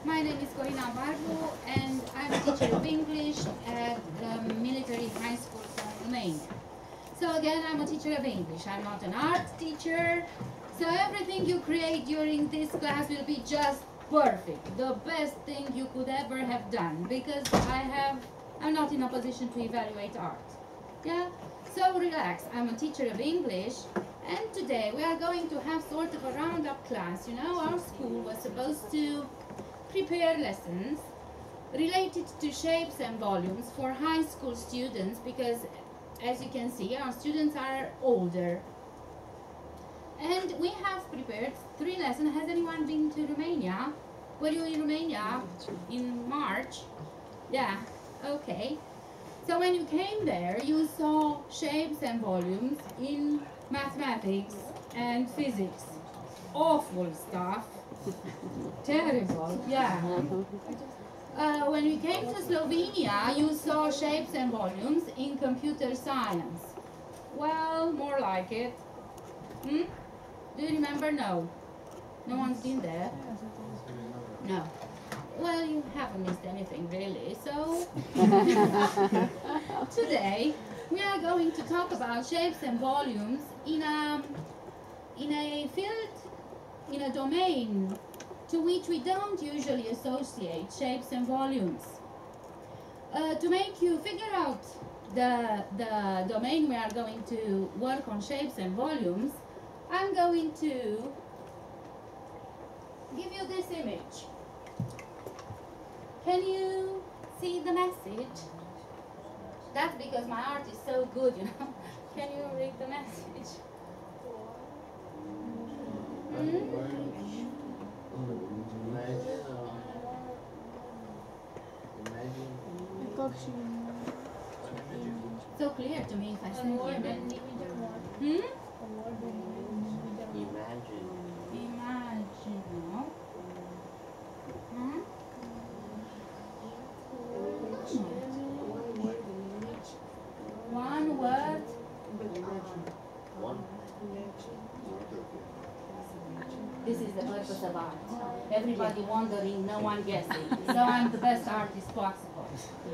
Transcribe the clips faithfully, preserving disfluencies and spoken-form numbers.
My name is Corina Barbu and I'm a teacher of English at the Military High School from Romania. So again, I'm a teacher of English. I'm not an art teacher. So everything you create during this class will be just perfect. The best thing you could ever have done, because I have, I'm not in a position to evaluate art. Yeah? So relax. I'm a teacher of English. And today we are going to have sort of a roundup class. You know, our school was supposed to prepare lessons related to shapes and volumes for high school students, because as you can see, our students are older. And we have prepared three lessons. Has anyone been to Romania? Were you in Romania in March? Yeah, okay. So when you came there, you saw shapes and volumes in mathematics and physics. Awful stuff. Terrible, yeah. Uh, when we came to Slovenia, you saw shapes and volumes in computer science. Well, more like it. Hmm? Do you remember? No. No one's been there? No. Well, you haven't missed anything really, so today we are going to talk about shapes and volumes in a, in a field, in a domain to which we don't usually associate shapes and volumes. Uh, to make you figure out the, the domain we are going to work on, shapes and volumes, I'm going to give you this image. Can you see the message? That's because my art is so good, you know. Can you read the message? Hmm? So clear to me if I send you a bit. Hmm? Imagine. Imagine, no? Hmm? One word. One. This is the purpose of art. Everybody wondering, no one guessing. So I'm the best artist possible.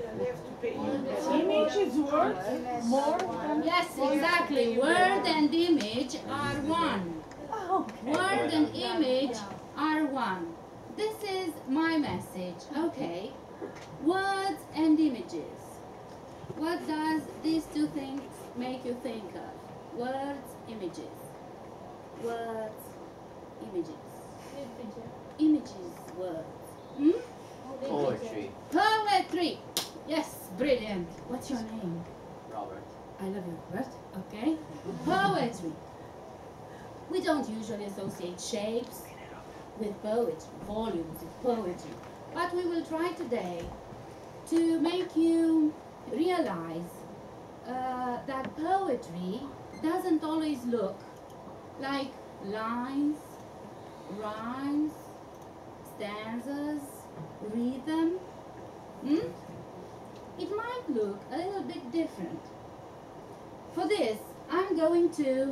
Image is word more than... Yes, exactly. Word and image are one. Word and image are one. This is my message. Okay. Words and images. What does these two things make you think of? Words, images. Words, images. Images, words. Hmm? Poetry. Poetry. Yes, brilliant. What's your name? Robert. I love you, Robert. Okay. Poetry. We don't usually associate shapes with poetry, volumes with poetry. But we will try today to make you realize uh, that poetry doesn't always look like lines, rhymes, stanzas, rhythm. Hmm? It might look a little bit different. For this, I'm going to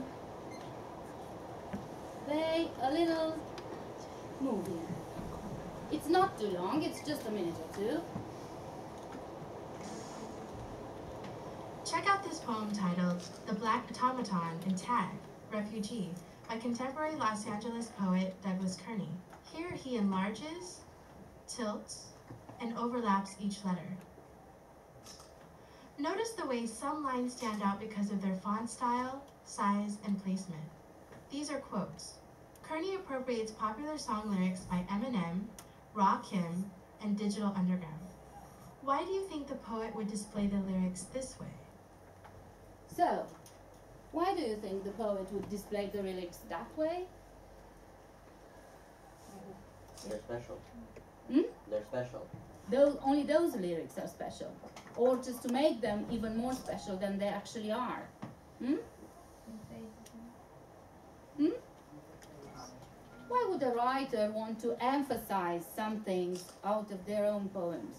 play a little movie. It's not too long, it's just a minute or two. Check out this poem titled The Black Automaton in Tag, Refugee, by contemporary Los Angeles poet Douglas Kearney. Here he enlarges, tilts, and overlaps each letter. Notice the way some lines stand out because of their font style, size, and placement. These are quotes. Kearney appropriates popular song lyrics by Eminem, Rakim, and Digital Underground. Why do you think the poet would display the lyrics this way? So, why do you think the poet would display the lyrics that way? They're special. Hmm? They're special. Those, only those lyrics are special. Or just to make them even more special than they actually are. Hmm? Hmm? Why would a writer want to emphasize some things out of their own poems?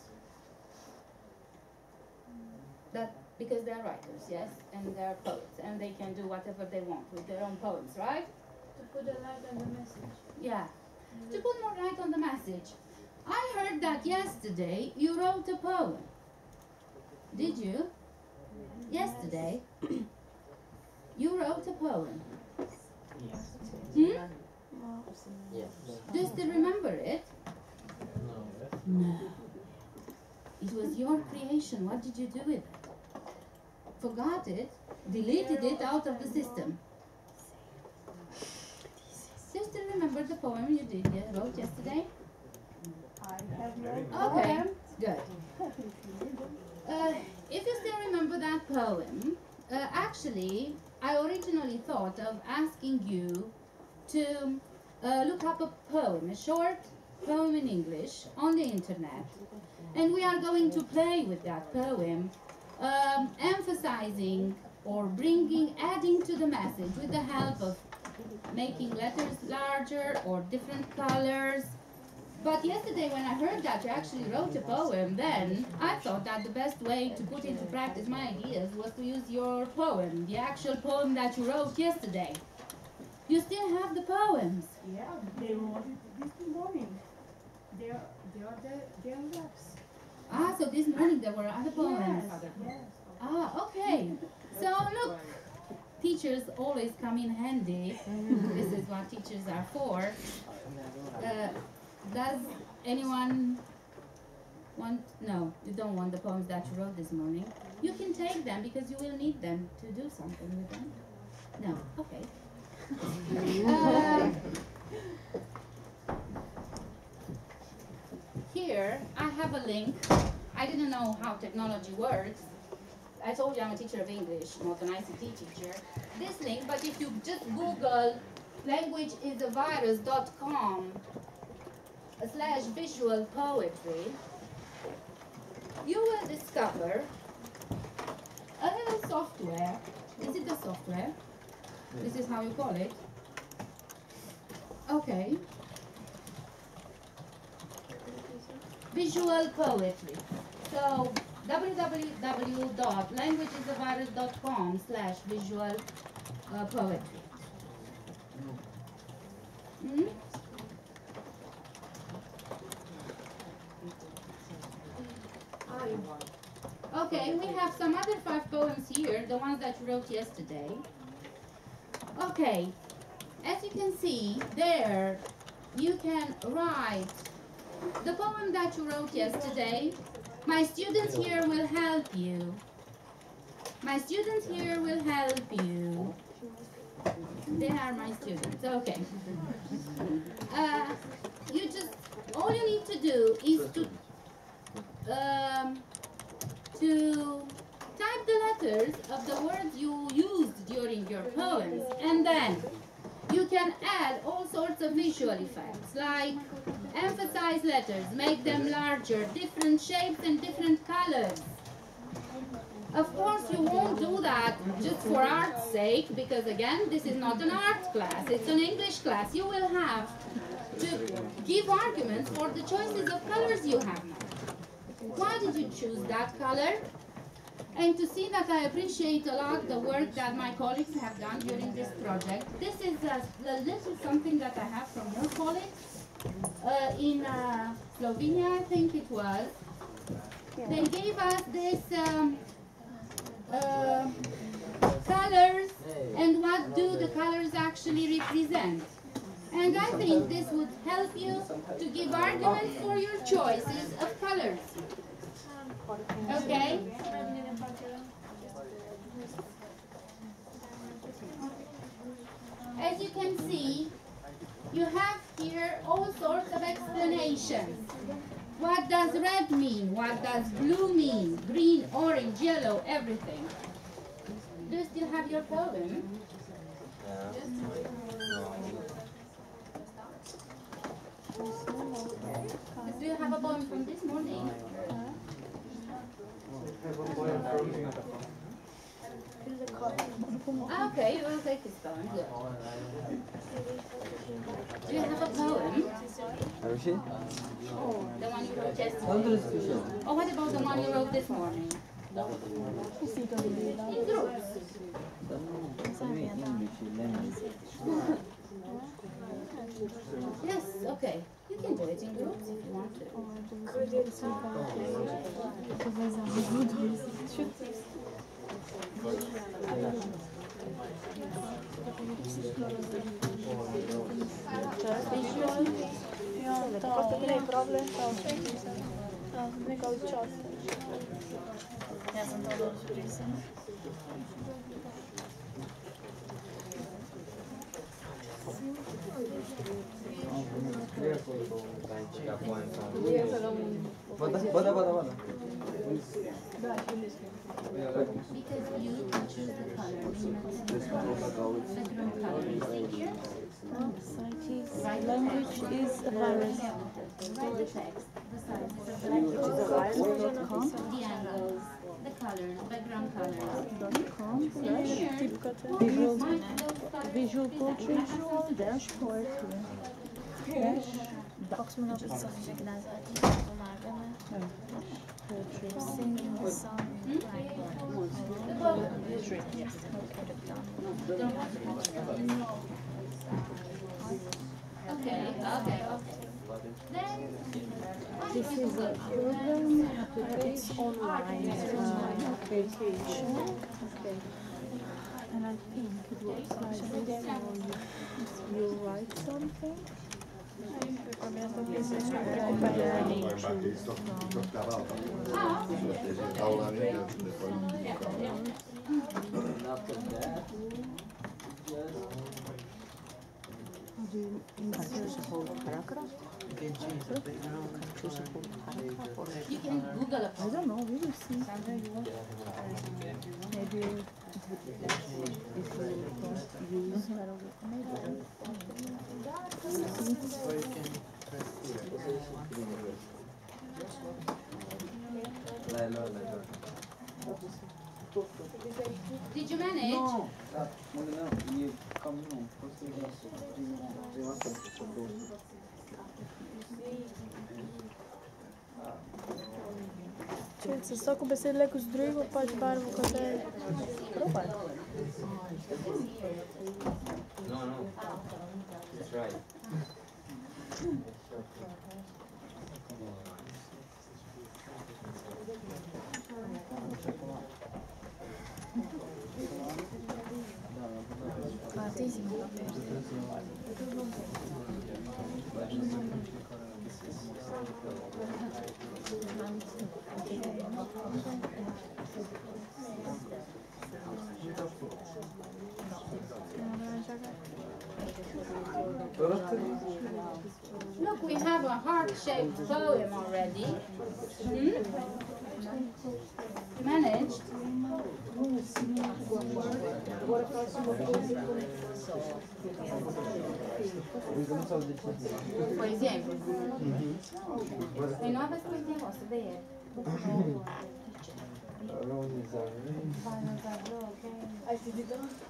That because they're writers, yes, and they're poets, and they can do whatever they want with their own poems, right? To put a light on the message. Yeah. To put more light on the message. I heard that yesterday you wrote a poem. Did you? Yesterday you wrote a poem. Hmm? Yes. Do you still remember it? No. It was your creation. What did you do with it? Forgot it? Deleted it out of the system? Do you still remember the poem you did, yeah, wrote yesterday? I have no Okay, good. Uh, if you still remember that poem, uh, actually, I originally thought of asking you to uh, look up a poem, a short poem in English on the internet, and we are going to play with that poem, um, emphasizing or bringing, adding to the message with the help of making letters larger or different colors. But yesterday when I heard that you actually wrote a poem, then I thought that the best way to put into practice my ideas was to use your poem, the actual poem that you wrote yesterday. You still have the poems. Yeah, they wrote it this morning. They are, they are the, they are raps. Ah, so this morning there were other poems. Yes, yes. Ah, okay. So look, teachers always come in handy. This is what teachers are for. Uh, does anyone want, no, you don't want the poems that you wrote this morning. You can take them because you will need them to do something with them. No, okay. Uh, here I have a link. I didn't know how technology works. I told you I'm a teacher of English, not an I C T teacher. This link, but if you just Google language is a virus dot com slash visual poetry, you will discover a little software. Is it the software? This is how you call it. Okay. Visual poetry. So w w w dot language is a virus dot com slash visual uh, poetry. Hmm? Okay, we have some other five poems here, the ones that you wrote yesterday. Okay, as you can see there, you can write the poem that you wrote yesterday. My students here will help you. My students here will help you. They are my students, okay. Uh, you just, all you need to do is to, um, to type the letters of the words you used during your poems, and then you can add all sorts of visual effects, like emphasize letters, make them larger, different shapes and different colors. Of course, you won't do that just for art's sake, because again, this is not an art class, it's an English class. You will have to give arguments for the choices of colors you have now. Why did you choose that color? And to see that I appreciate a lot the work that my colleagues have done during this project. This is a, a little something that I have from your colleagues uh, in uh, Slovenia, I think it was. They gave us this um, uh, colors and what do the colors actually represent. And I think this would help you to give arguments for your choices of colors. Okay? As you can see, you have here all sorts of explanations. What does red mean? What does blue mean? Green, orange, yellow, everything. Do you still have your poem? Do you have a poem from this morning? Ah, okay, you will take his poem. Good. Do you have a poem? Oh, the one you wrote yesterday. Oh, what about the one you wrote this morning? In groups. Yes, okay. You can do it in groups if you want to. Просто ne problem sau ne cauți ceas. Ia să-mi dau doar surpriză. Bada, bada, bada, bada. Because you can choose the color. Background color. You see here? Language is a virus. Write the text. The sizes of the language. The angles. The colors. Background colors. Visual, visual portrait, dashboard. Dash. Box mı yapacağız? Singing the song. Okay, okay, okay. Then This is a program. It's online. Uh, okay. Okay. And I think it works like this. You, you write something. After that, Do you insert you can change the background. you can Google a I don't know, we will see. Maybe it would be better if you don't use maybe. Or you can press here. Like, like, like. Did you manage? No, that one no, you come no, first you have to prima cosa Če se stako besedile ko z drugo pač barvo kot je. Probaj. No, no. That's right. Look, we have a heart-shaped poem already. Hmm? Managed? Poesia. Păi nu aveți poezia voastră, de e. Ai citit-o?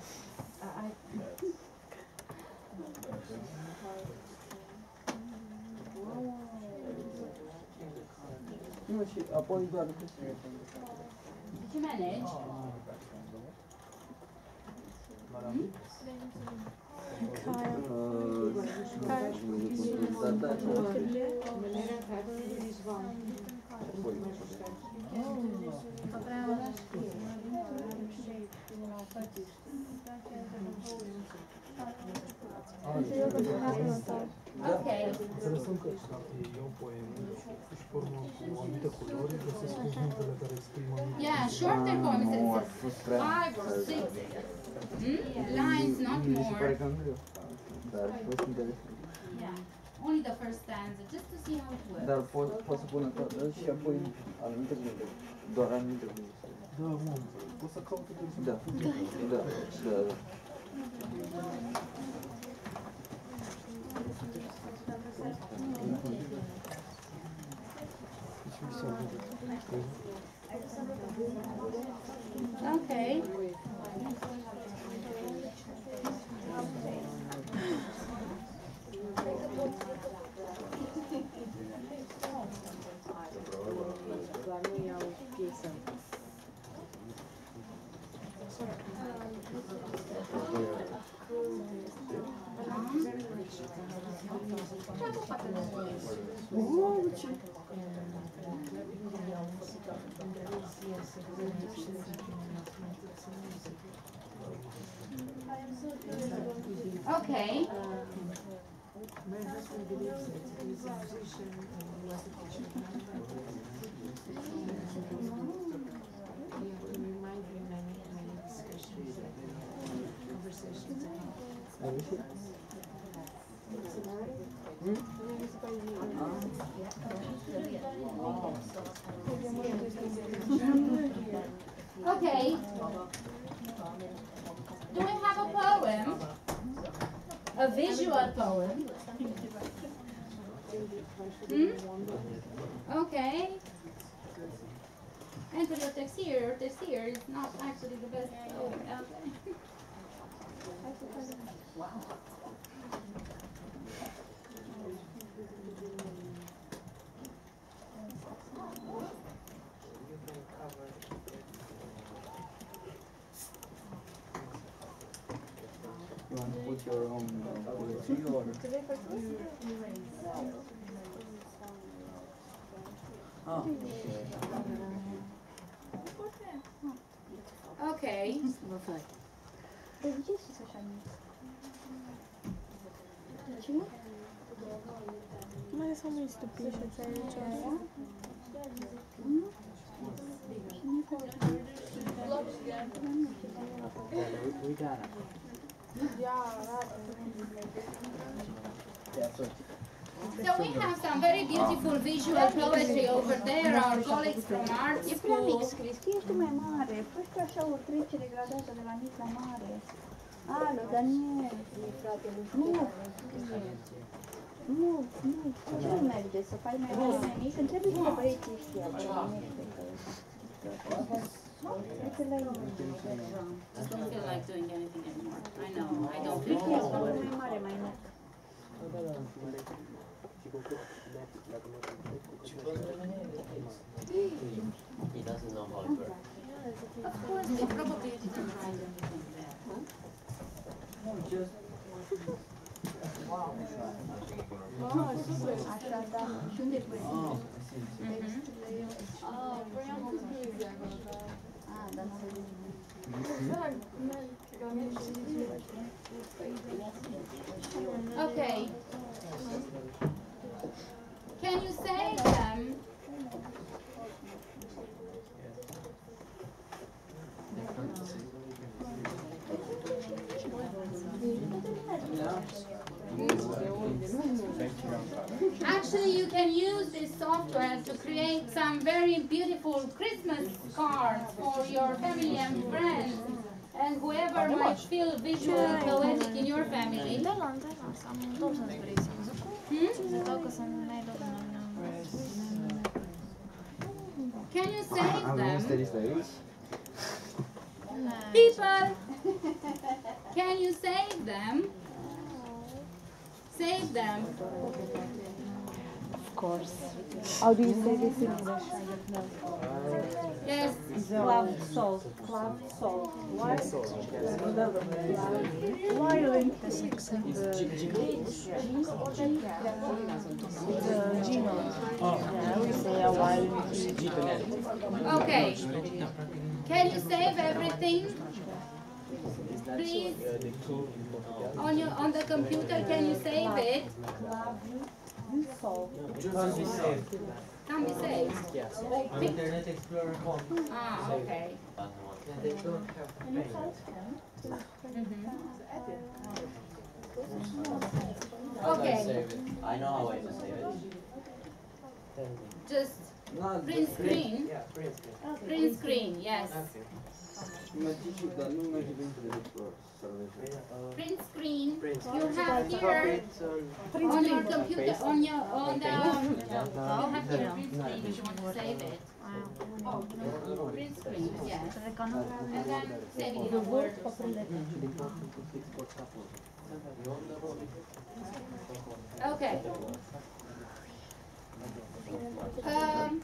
Nu, și apoi doar cu Did you manage? Hmm? Okay. Interesant că iau poeme și pe urmă cu anumite culori găsesc cuvintele care exprimă anumite. Yeah, shorter poems, it's five or six hmm? lines, not Mi se pare more. cam greu. Dar fost interesant. Yeah, only the first stanza, just to see how it works. Dar pot, pot să pun toată și apoi anumite cuvinte. Doar anumite cuvinte. Da, mă, poți să caut de Da, da, da, da. Okay. Okay. My husband believes that he's a musician and he was a teacher. He remind me many, many discussions and conversations about. Okay. Do we have a poem? A visual poem? Hmm? Okay. Enter your text here. Your text here is not actually the best poem out there. You want to put your own uh, poetry or? Oh, Okay. Ma ne so mi stupisce cały czas. we got it. Yeah, so So we have some very beautiful visual poetry over there. Our colleagues from art E prea mic school. scris, că ești mai mare. Faci tu așa o trecere gradată de la mic la mare. Alo, Daniel. Nu. Nu, nu. Ce nu merge să faci mai mare mai mic? Începe să băieții ăștia. Uite la ei. I don't feel like doing anything anymore. I know. I don't feel Mic e mai mare, mai mic. He doesn't know how it works. Of course, they probably didn't write anything there. Așa, da. Și unde pui? oh, Ah, da, Okay. Can you say them? Actually, you can use this software to create some very beautiful Christmas cards for your family and friends and whoever might feel visual poetic in your family. Delam, delam, sam dolžna zbrati muziku. Hmm? Zato, ker sem nedovoljna. Can you save them? days. People, can you save them? Save them. Of course. How do you say this in English? Yes. Clav sol. Clav sol. Why? Violin. The six and the G. The G note. Yeah, we say a violin. Okay. Can you save everything? Please. On your on the computer, can you save it? Sol. Can't be saved. Can be saved. Yes. Internet Explorer home. Ah, okay. And they don't have paint. Mhm. How do I Okay. save it? I know how to save it. Just Not print screen. Yeah, print screen. Print screen. Yes. Dar nu merge pe internet să Print screen. Print You have here on your computer on your on the you have here print screen if you want to save it. Print screen. Yes. And then save it in Word or something. Okay. Um,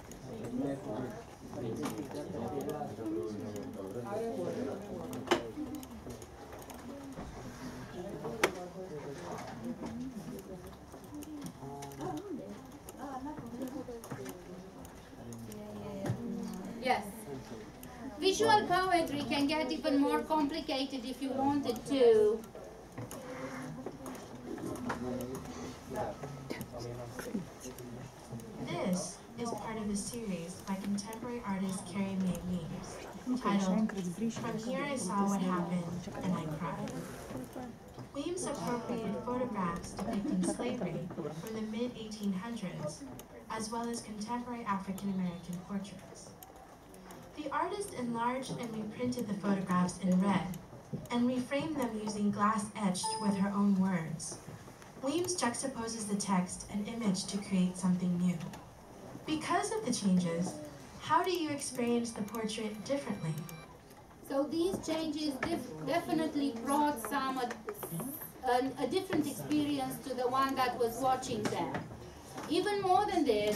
yes. Visual poetry can get even more complicated if you wanted to. This is part of a series by contemporary artist Carrie Mae Weems, titled From Here I Saw What Happened and I Cried. Weems appropriated photographs depicting slavery from the mid eighteen hundreds, as well as contemporary African American portraits. The artist enlarged and reprinted the photographs in red, and reframed them using glass etched with her own words. Weems juxtaposes the text and image to create something new. Because of the changes, how do you experience the portrait differently? So these changes def definitely brought some uh, a, a different experience to the one that was watching them. Even more than this,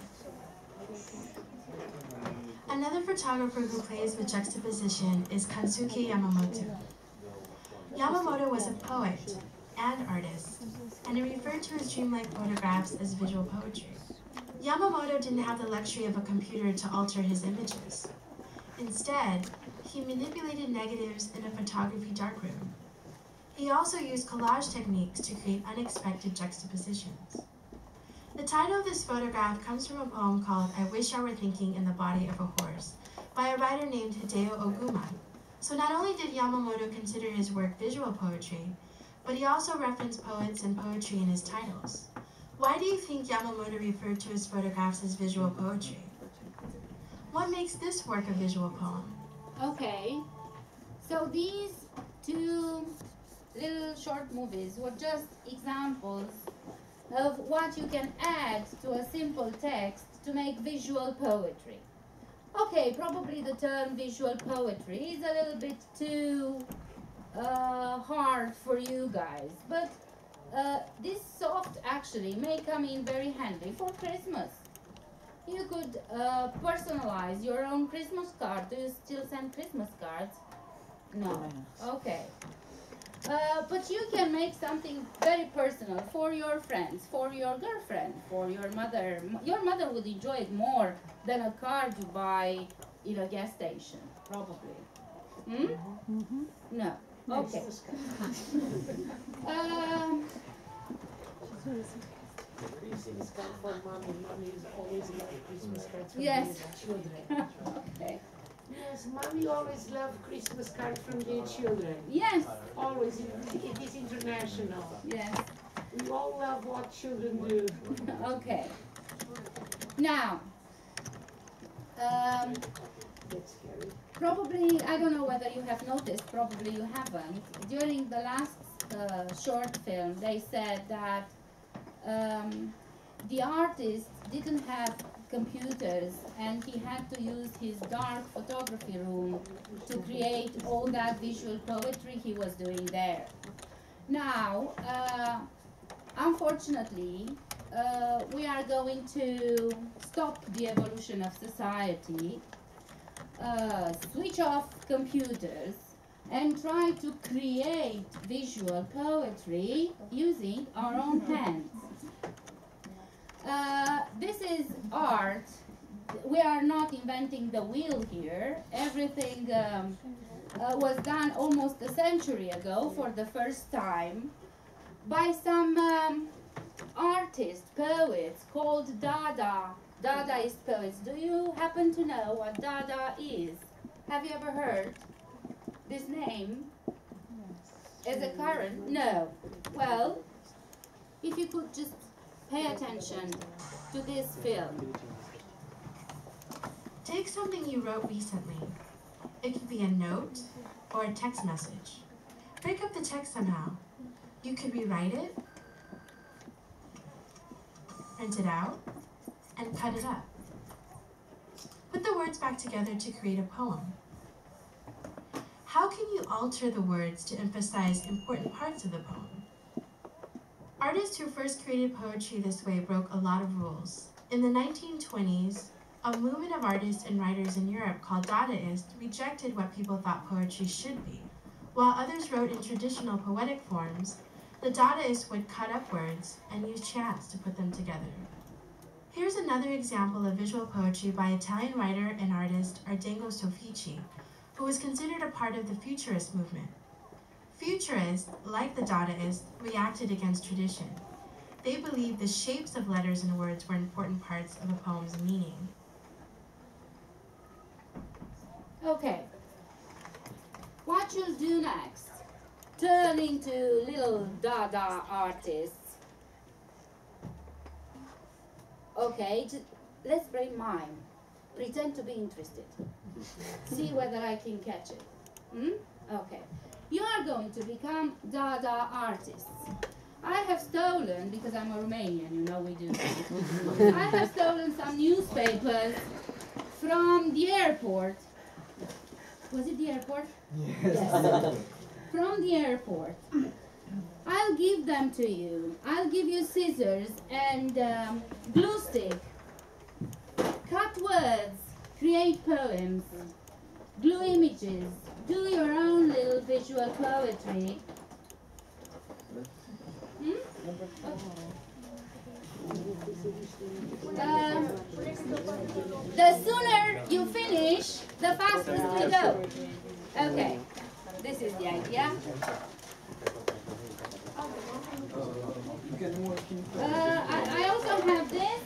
another photographer who plays with juxtaposition is Kansuke Yamamoto. Yamamoto was a poet and artist, and he referred to his dreamlike photographs as visual poetry. Yamamoto didn't have the luxury of a computer to alter his images. Instead, he manipulated negatives in a photography darkroom. He also used collage techniques to create unexpected juxtapositions. The title of this photograph comes from a poem called I Wish I Were Thinking in the Body of a Horse by a writer named Hideo Oguma. So not only did Yamamoto consider his work visual poetry, but he also referenced poets and poetry in his titles. Why do you think Yamamoto referred to his photographs as visual poetry? What makes this work a visual poem? okay, so these two little short movies were just examples of what you can add to a simple text to make visual poetry. Okay, probably the term visual poetry is a little bit too uh, hard for you guys, but uh, this soft actually may come in very handy for Christmas. You could uh, personalize your own Christmas card. Do you still send Christmas cards? No. Okay. Uh, but you can make something very personal for your friends, for your girlfriend, for your mother. Your mother would enjoy it more than a card you buy in a gas station, probably. Hmm? Mm-hmm. No. Okay. um, Christmas card for mommy. Mommy is always like Christmas cards from Yes. the children. okay. Yes, mommy always loved Christmas cards from their children. Yes. Always, it, it is international. Yes. We all love what children do. Okay. Now, um, That's scary. probably, I don't know whether you have noticed, probably you haven't. During the last uh, short film, they said that um, the artist didn't have computers and he had to use his dark photography room to create all that visual poetry he was doing there. Now, uh, unfortunately, uh, we are going to stop the evolution of society, uh, switch off computers, and try to create visual poetry using our own hands. Uh, this is art. We are not inventing the wheel here. Everything um, uh, was done almost a century ago for the first time by some um, artists, poets called Dada, Dadaist poets. Do you happen to know what Dada is? Have you ever heard this name? As a current? No. Well, if you could just pay attention to this film. Take something you wrote recently. It could be a note or a text message. Break up the text somehow. You could rewrite it, print it out, and cut it up. Put the words back together to create a poem. How can you alter the words to emphasize important parts of the poem? Artists who first created poetry this way broke a lot of rules. In the nineteen twenties, a movement of artists and writers in Europe called Dadaist rejected what people thought poetry should be. While others wrote in traditional poetic forms, the Dadaists would cut up words and use chants to put them together. Here's another example of visual poetry by Italian writer and artist Ardengo Soffici, who was considered a part of the Futurist movement. Futurists, like the Dadaists, reacted against tradition. They believed the shapes of letters and words were important parts of a poem's meaning. Okay. What you'll do next? Turn into little Dada artists. Okay, just, let's bring mime. Pretend to be interested. See whether I can catch it. Hmm? Okay. You are going to become Dada artists. I have stolen, because I'm a Romanian, you know we do that. I have stolen some newspapers from the airport. Was it the airport? Yes. Yes. From the airport. I'll give them to you. I'll give you scissors and um, glue stick. Cut words. Create poems. Glue images. Do your own little visual poetry. Hmm? Um, the sooner you finish, the faster we go. Okay, this is the idea. Uh, I, I also have this.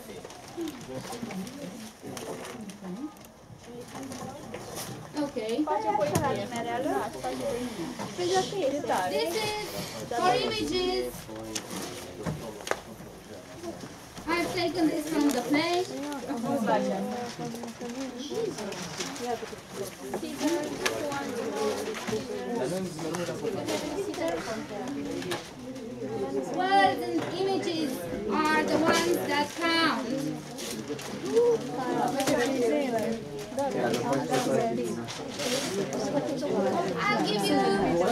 Okay. This is for images. I've taken this from the play. Words and images are the ones that count. I'll give you.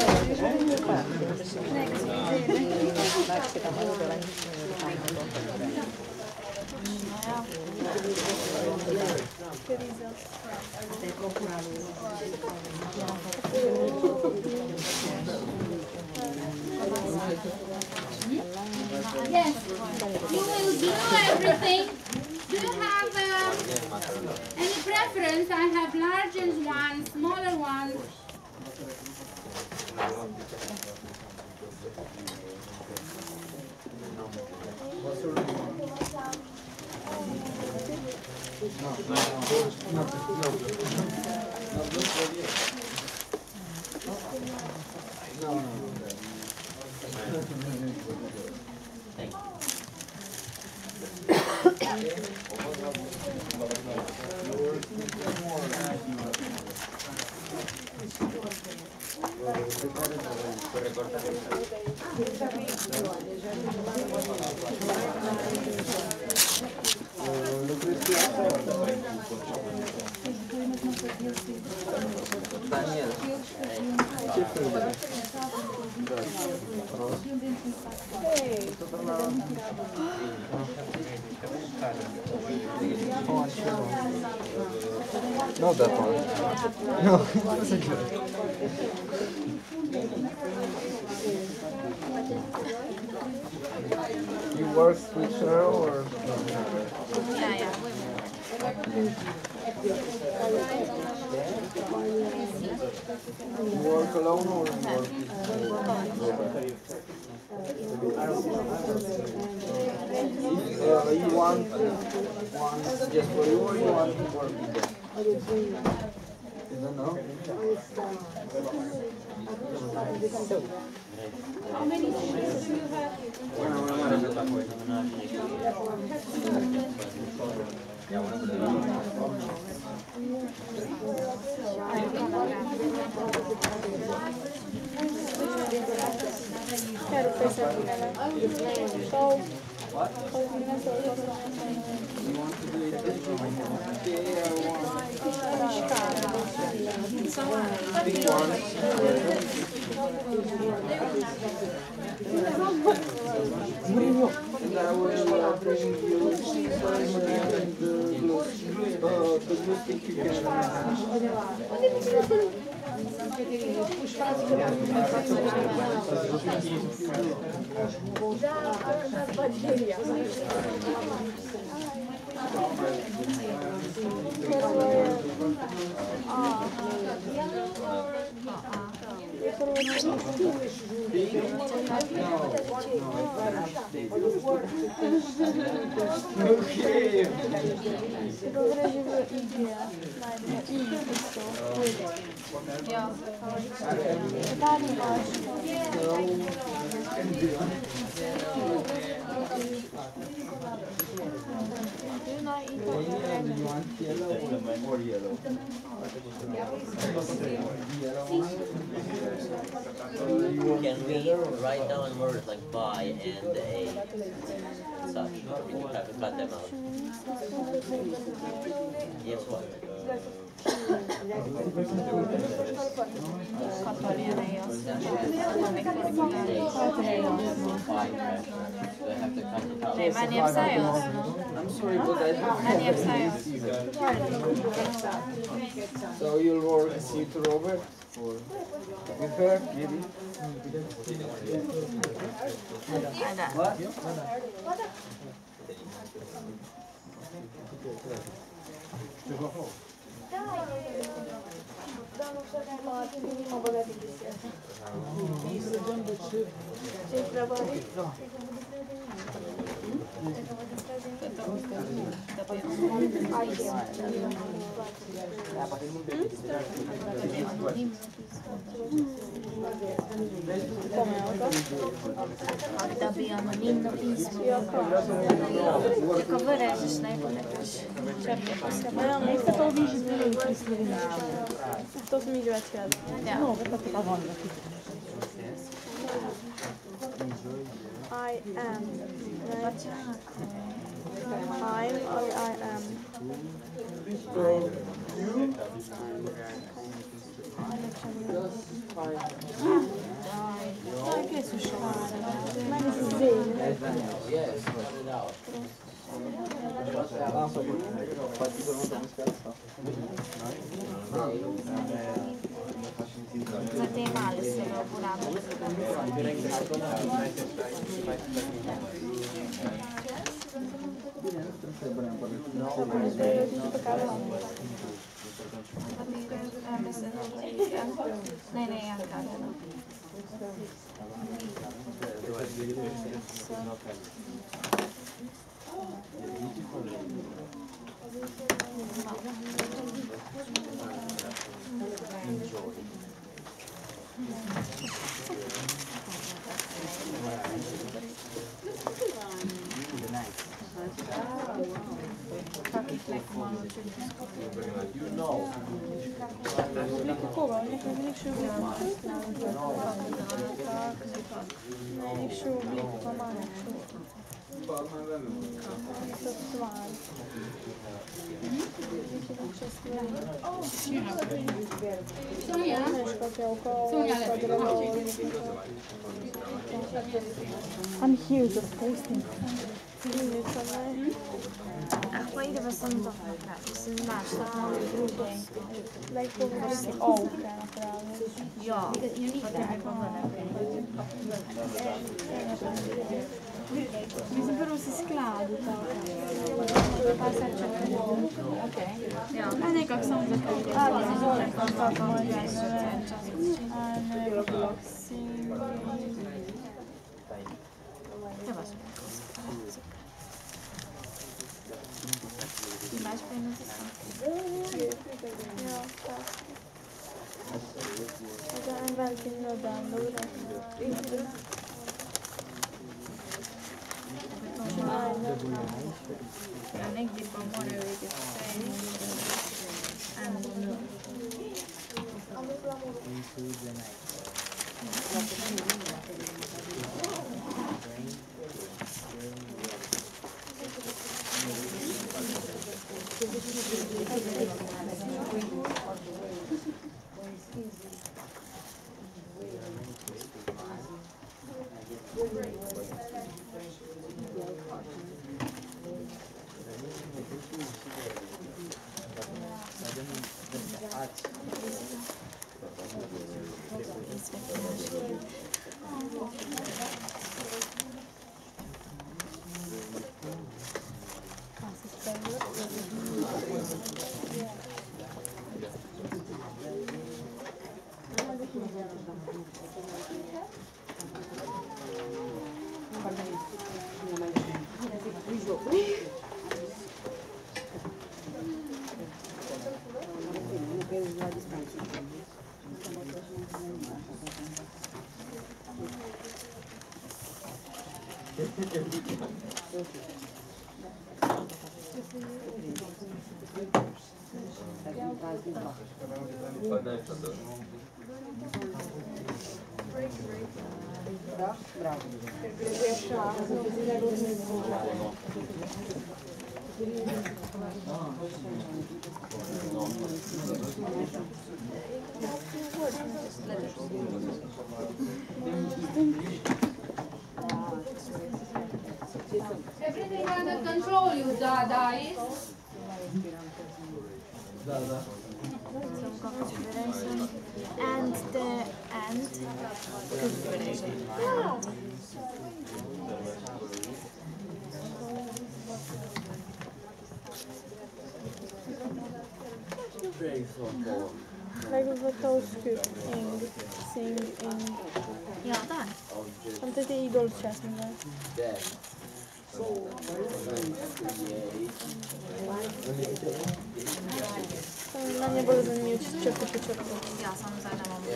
Yes, you will glue everything. Do you have um, any preference? I have larger ones, smaller ones. No, no, no. Daniel, ce fel de? Rost? No, that one. No, that's a joke. You work with her or? Yeah, yeah. You work alone or you work with If uh, you want one just for you or you want to work with them? You don't know? How many students do you have? Quero pensar so, What? You want to do it okay or one? Big one. And I will uh, bring you scissors and the glue. Uh, the glue stick you Dovrei vreo idee. Mai bine. Ja. Da, nu faci. Can we write down words like by and a such? We can have to cut them out. Yes, what? Nej, mä en jäpsäjos. I'm sorry, but I Mä en jäpsäjos. So you'll work with Robert or with her, maybe? What? Dobijamo nigno pismo. Tylko wyrazisz najpomagasz. Ma non è stato vicino to zmieniła świat. No, I am. I'm or I am. tak jest już. Yes, cut it out. Zatem male se lo curamo. Ne, ne, Janka. You know. Kogo? Niech mnie krzywdy. Niech krzywdy pomagać. Sonia? Sonia, I'm here just posting. Ach, pa idemo samo to. Mislim, znaš, šta malo drugo. Lei come si offre una frase. Jo, pa te ne pogledaj. Mislim, prvo si skladu, pa sad ću. Okej. Ja. A nekak sam zakljubila. Ali se zove kako može a ne si... Treba se. Imaš prema za sam? Ja, tak. Da je veliki dan, dobro. Ja negdje pa moraju vidjeti sve. Da? Bravo. Everything under control, you guys. And the and Like what those sing, sing in. Ja, där. Am te i dolčasne. Na nie bolo zanimljivo črku po črku. Ja sam zadnja mam.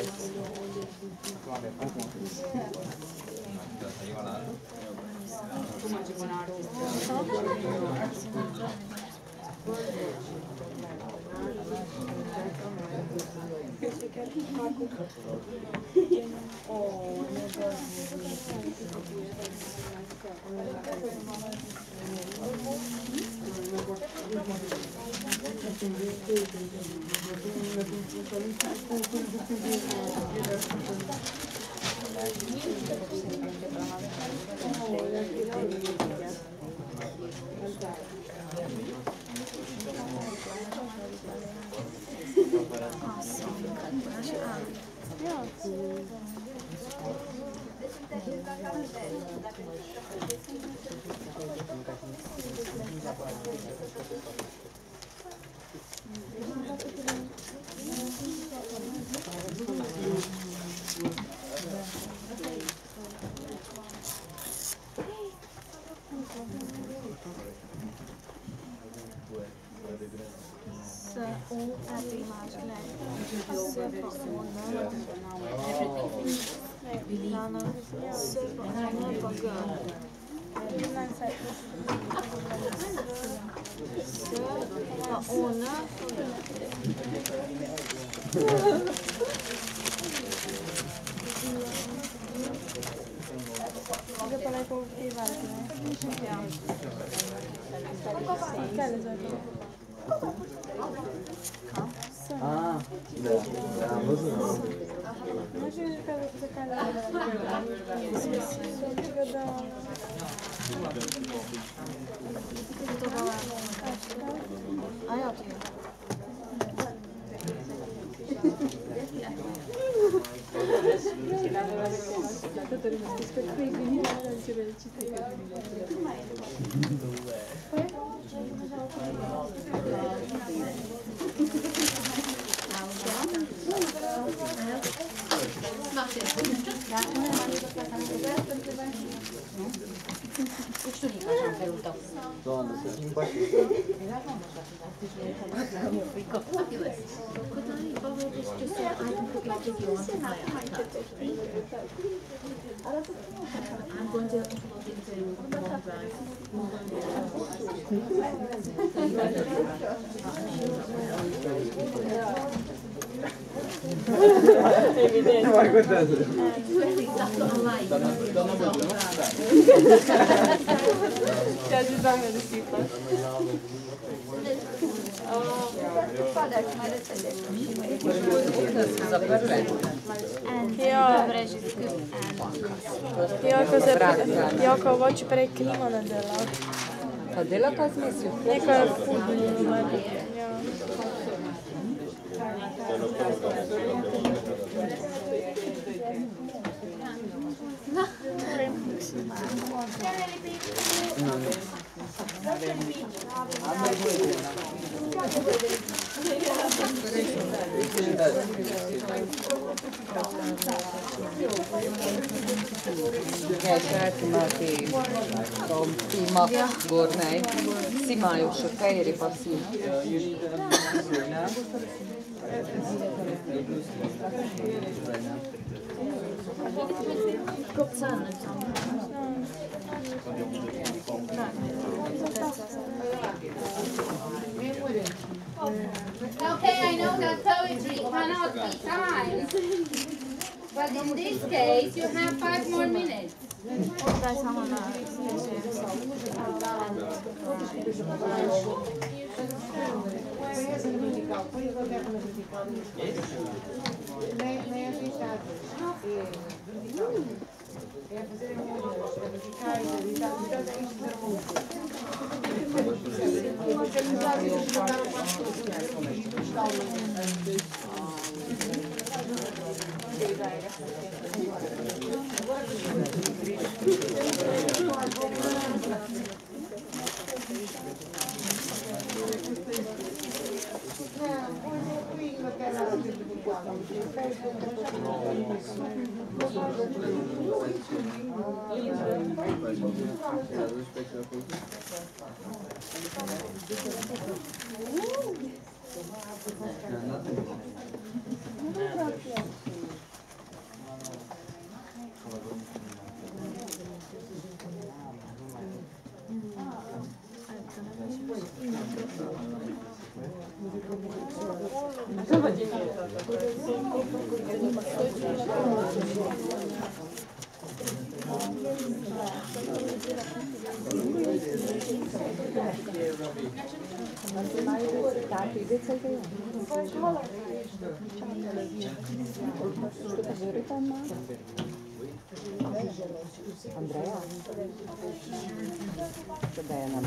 Ah, da, da, am văzut. Nu știu care se care Aia tu. Doamne, să schimba și I'm going to upload it to OneDrive. Evident. Nu mai contează. Doamna Bădru, nu? Da. Te ajutam în risipă. Jo, ako se jo, ako voči prej klima ne dela. Pa dela pa zmesil. Neko je fudno. Ja. No, no. Ja, še imati tom tima gornej. Vsi imajo še fejri pa vsi. Okay, I know that poetry cannot be timed, but in this case you have five more minutes. Andrea? Čo daje nám?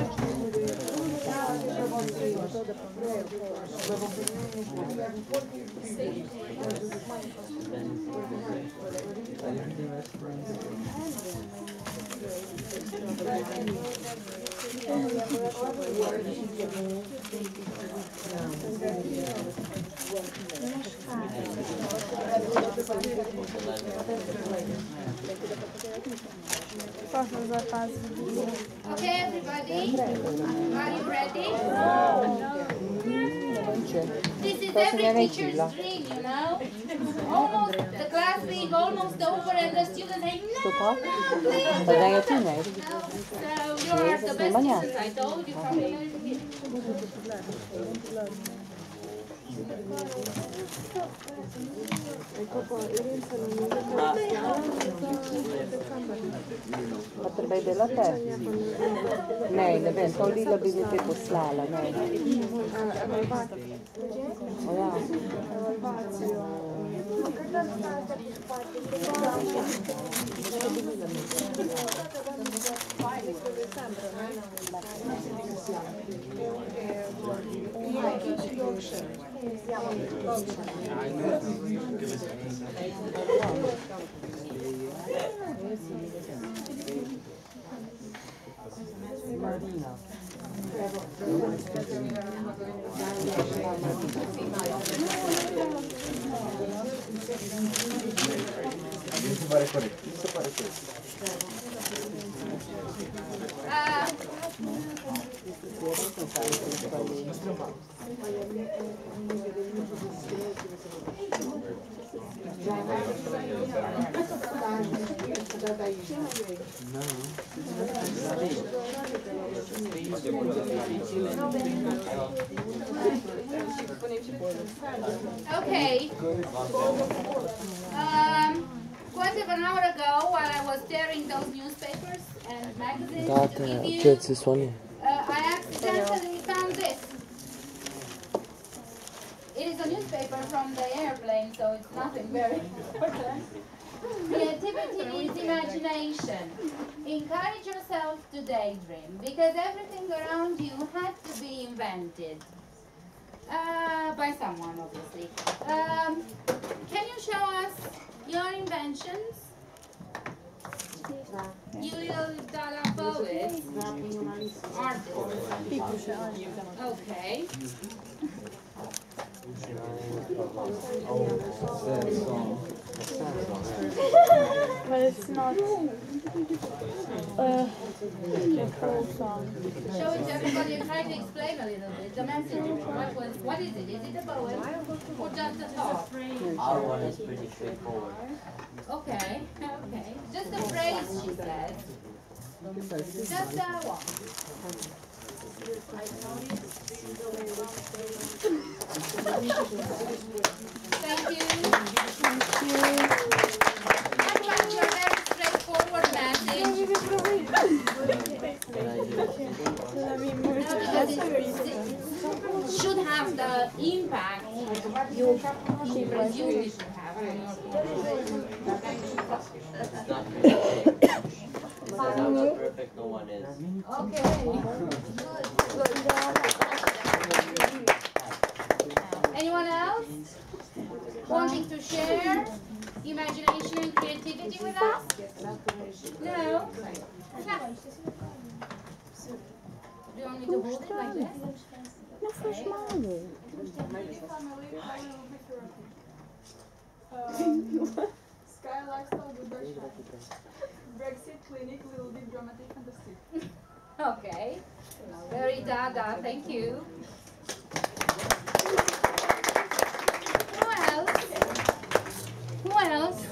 Okay, everybody, are you ready? This is every teacher's dream, you know? Almost, the class being almost over and the students saying, no, no, please, no. So you are the best teachers, I told you from the very beginning. Pa treba je delati? Ne, ne vem, to Lila bi mi te poslala, ne. O ja. Marina. Isso pare corretto, isso pare corretto. Okay. Um, quite of an hour ago, while I was tearing those newspapers and magazines to give you, uh, I accidentally found this. It is a newspaper from the airplane, so it's nothing very important. Creativity is imagination. Encourage yourself to daydream, because everything around you had to be invented. Uh, by someone, obviously. Um, can you show us your inventions? You little Dala poet. Artist. Okay. Sad song. But it's not uh, a full song. Show it to everybody and try to explain a little bit the message. What was? What is it? Is it a poem or just a thought? Our one is pretty straightforward. Okay, okay. Just a phrase, she said. Just that one. Thank you. Thank you. That was your very straightforward message. No, because it should have the impact you presume it should have. It's not perfect. It's not perfect, no one is. Okay. Anyone else wanting to share imagination, creativity with us? No? Do you want me to hold it like this? Okay. Um, Sky lifestyle with Deutschland. Brexit clinic, little bit dramatic, fantastic. Okay. Very dada, thank you. Who else? Who else?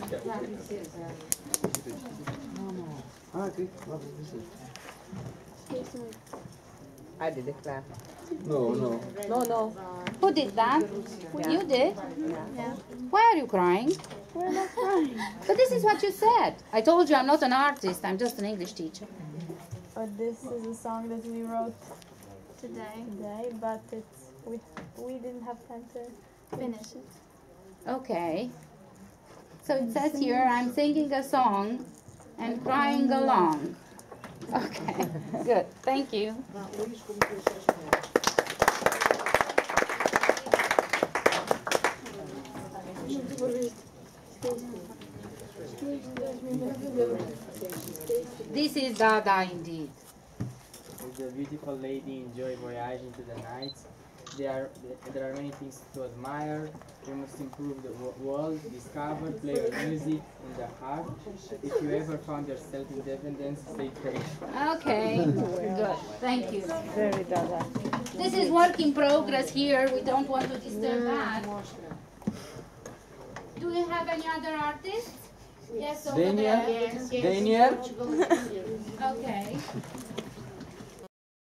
I did it, Claire. No, no. No, no. Who did that? Yeah. You did? Yeah. Why are you crying? We're not crying. But this is what you said. I told you I'm not an artist, I'm just an English teacher. But this is a song that we wrote Today. today, but it's we we didn't have time to Finish it. Okay. So it says here, I'm singing a song and crying along. Okay, good. Thank you. This is Dada indeed. The beautiful lady enjoy voyage into the night. There are, there are many things to admire. We must improve the wo- world, discover, play your music in the heart. If you ever found yourself independent, stay free. Okay, good. Thank you. Very Dada. This is work in progress here. We don't want to disturb that. Do we have any other artists? Yes, over Daniel? there. Yes, yes. Daniel? Okay.